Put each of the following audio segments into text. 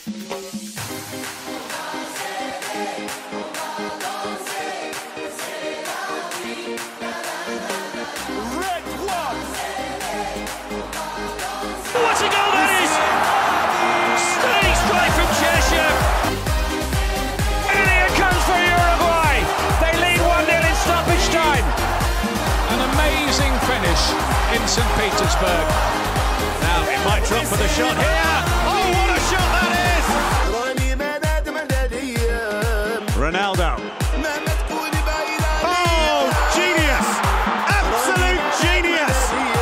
What a goal that is! Stunning strike from Cheshire. And here comes for Uruguay. They lead 1-0 in stoppage time. An amazing finish in St. Petersburg. Now it might drop for the shot here. Oh, what a shot that is! Ronaldo. Oh, genius! Absolute genius!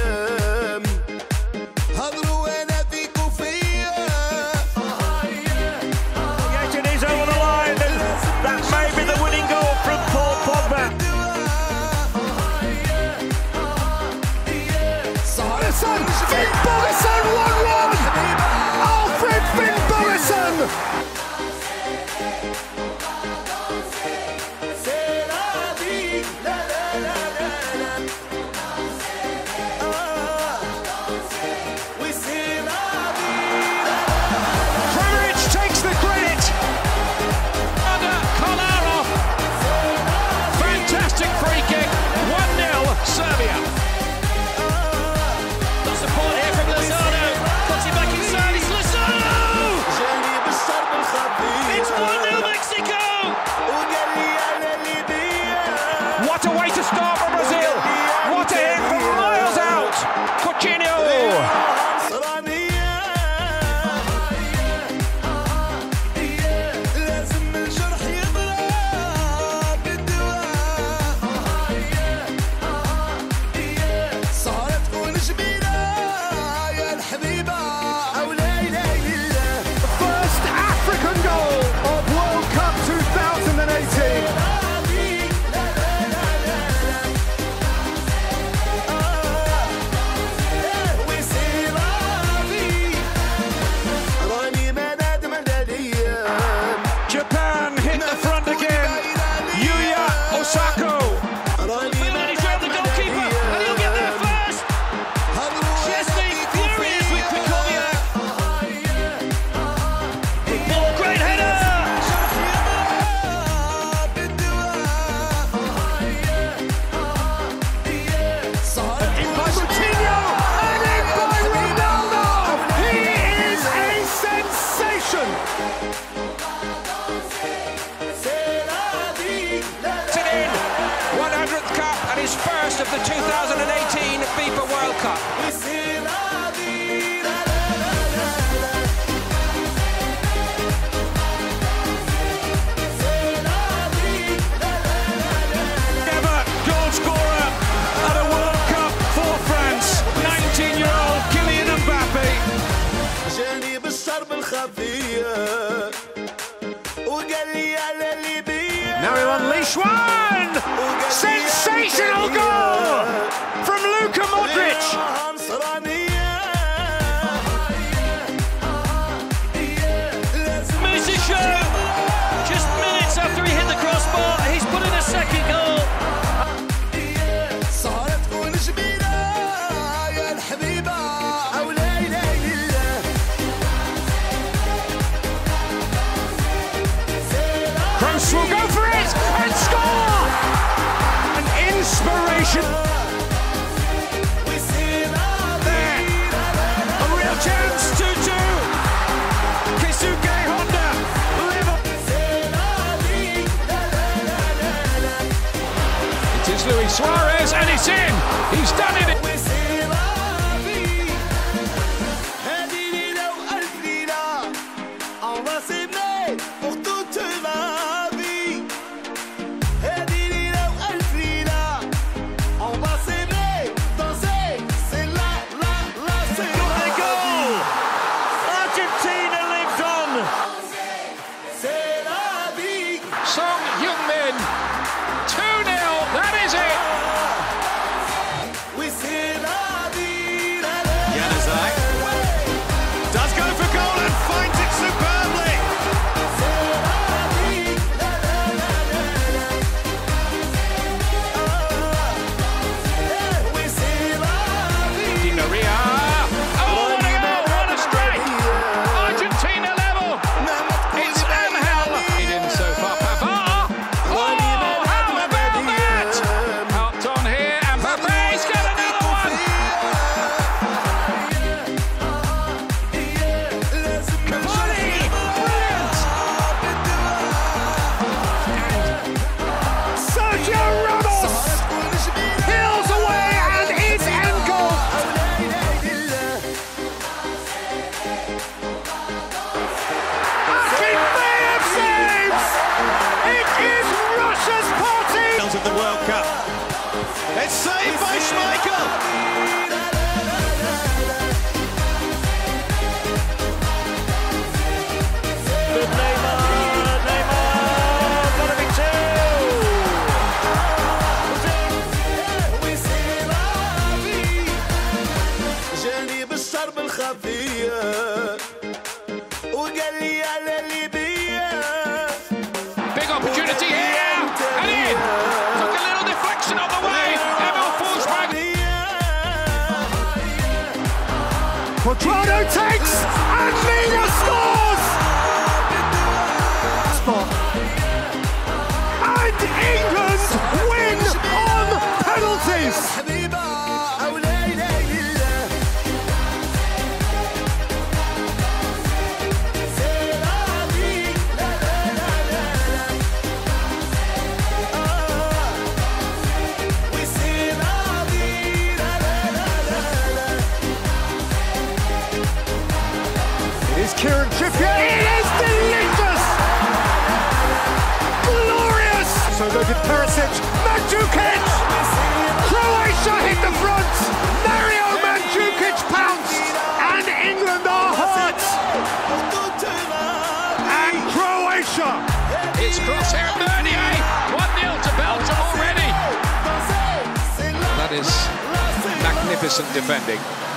Yes, it is over the line. That may be the winning goal from Paul Pogba. Finn Bogason 1-1! Alfred Finn Bogason! Takes the credit. Under Kolarov. Fantastic free kick. 1-0 Serbia. The support here from Lozano. Puts it back inside. It's Lozano! It's 1-0 Mexico! What a way to start for Brazil. What a hit from miles out. Coutinho. First of the 2018 FIFA World Cup. Ever goal scorer at a World Cup for France. 19-year-old Kylian Mbappe. Now he'll unleash one! Sensational goal from Luka Modric! Music just minutes after he hit the crossbar, he's put in a second goal. Kroos will go for it and score! An inspiration. There. A real chance. 2-2. Keisuke Honda. It is Luis Suarez and it's in. He's done it. Song Heung-min, 2-0, that is it! It's saved by Schmeichel. Good Neymar, gotta be two. جاني بالشرب الخفية وقال لي على ليبيا. Big opportunity here, and in. Took a little deflection on the way. Emil Forsberg. Quadrado takes and Mina scores! Spot. And England win on penalties! Kieran Trippier. It is delicious! Glorious! So they did Perisic, Mandzukic! Croatia hit the front! Mario Mandzukic pounced! And England are hurt! And Croatia! It's crosshair Bernier. 1-0 to Belgium already. That is magnificent defending.